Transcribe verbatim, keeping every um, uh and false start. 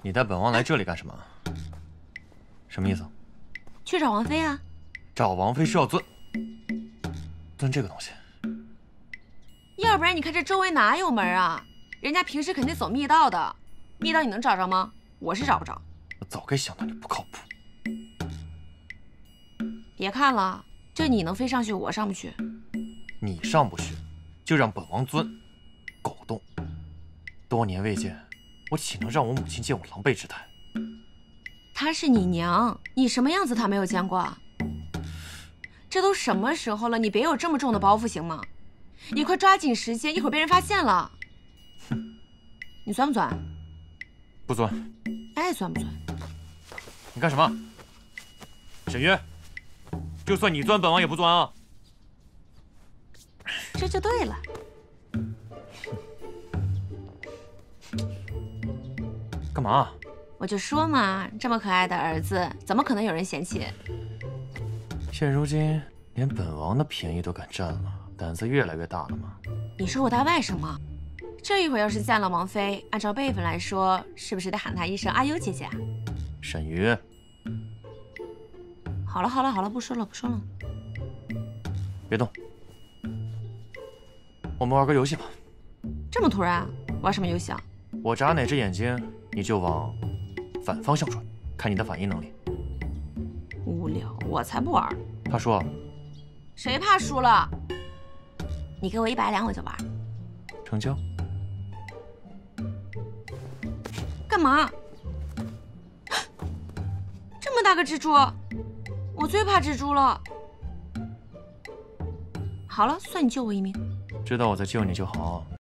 你带本王来这里干什么？什么意思？ 去找王妃啊！ 找王妃是要钻钻这个东西？ 要不然你看这周围哪有门啊？人家平时肯定走密道的，密道你能找着吗？我是找不着。 我早该想到你不靠谱。 别看了，这你能飞上去，我上不去。 你上不去，就让本王钻。狗洞，多年未见，我岂能让我母亲见我狼狈之态？ 她是你娘，你什么样子她没有见过？这都什么时候了，你别有这么重的包袱行吗？你快抓紧时间，一会儿被人发现了。哼，你钻不钻？ 不钻。 爱钻不钻？ 你干什么？沈约，就算你钻，本王也不钻啊！ 这就对了。 干嘛？ 我就说嘛，这么可爱的儿子，怎么可能有人嫌弃？ 现如今连本王的便宜都敢占了，胆子越来越大了吗？ 你说我大外甥吗？这一会儿要是见了王妃，按照辈分来说，是不是得喊她一声阿优姐姐？ 沈瑜， 好了好了好了，不说了不说了。 别动，我们玩个游戏吧。 这么突然，玩什么游戏啊？ 我眨哪只眼睛，你就往反方向转，看你的反应能力。 无聊，我才不玩。 他说：“ 谁怕输了？你给我一百两，我就玩。” 成交。 干嘛？这么大个蜘蛛，我最怕蜘蛛了。好了，算你救我一命。 知道我在救你就好。